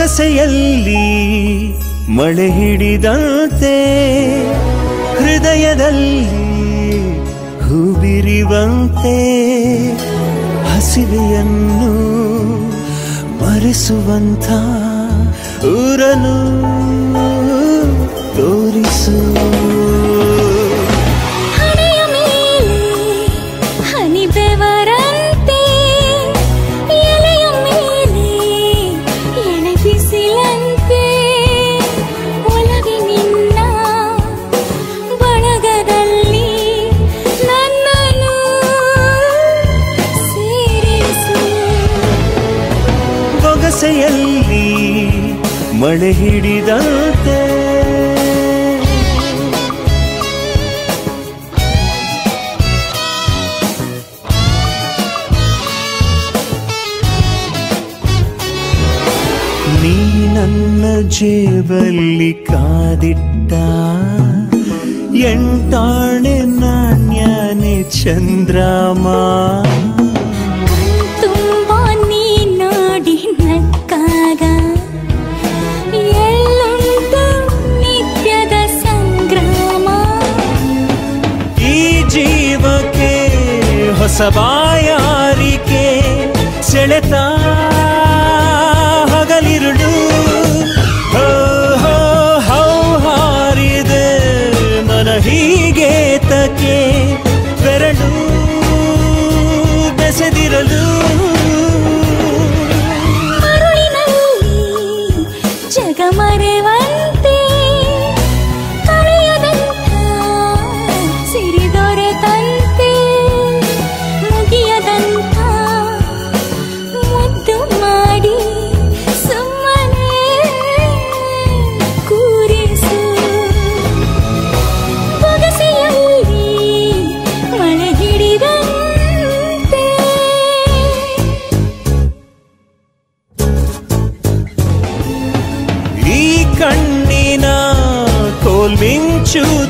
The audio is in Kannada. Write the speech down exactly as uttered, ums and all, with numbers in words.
ಬೊಗಸೆಯಲ್ಲಿ ಮಳೆ ಹಿಡಿದಂತೆ ಹೃದಯದಲ್ಲಿ ಹೂಬಿರಿವಂತೆ ಹಸಿವೆಯನ್ನು ಮರೆಸುವಂಥ ಊರನು ತೋರಿಸು. ಹಣೆಯ ಮೇಲೆ ಹನಿ ಬೆವರಂತೆ ಎಲೆಯ ಮೇಲೆ ಎಳೆ ಬಿಸಿಲಂತೆ ಒಲವಿನಿನ್ನ ಬಳಗದಲ್ಲಿ ನನ್ನನ್ನು ಸೇರಿಸು. ಬೊಗಸೆಯಲ್ಲಿ ಮಳೆ ಹಿಡಿದಂತೆ ನೀ ನನ್ನ ಜೇಬಲ್ಲಿ ಕಾದಿಟ್ಟ ಎಂಟಾಣೆ ನಾಣ್ಯನೆ ಚಂದ್ರಮ ತುಂಬಾ ನೀ ನೋಡಿ ನಕ್ಕಾಗ ಎಲ್ಲುಂಟು ನಿತ್ಯದ ಸಂಗ್ರಾಮ. ಈ ಜೀವಕ್ಕೆ ಹೊಸ ಬಾಯಾರಿಕೆ ಸೆಳೆತ ಹಗಲಿರುಳು ಹೋ ಹೋ ಹೌ ಹಾರಿದೆ ಮನ ಹೀಗೆ ತಕ್ಕೆ ಬೆರಳು ಬೆಸೆದಿರಲು. ಮರುಳಿನಲ್ಲಿ ಜಗ ಮರೆವಂತೆ ಕಳೆಯದಂಥ ಸಿರಿದೊರೆತಂತೆ ಮುಗಿಯದಂಥ ಮುದ್ದು ಮಾಡಿ ಸುಮ್ಮನೆ ಕೂರಿಸು. ಬೊಗಸೆಯಲ್ಲಿ ಮಳೆ ಹಿಡಿದಂತೆ ಈ ಕಣ್ಣಿನ ಕೋಲ್ಮಿಂಚು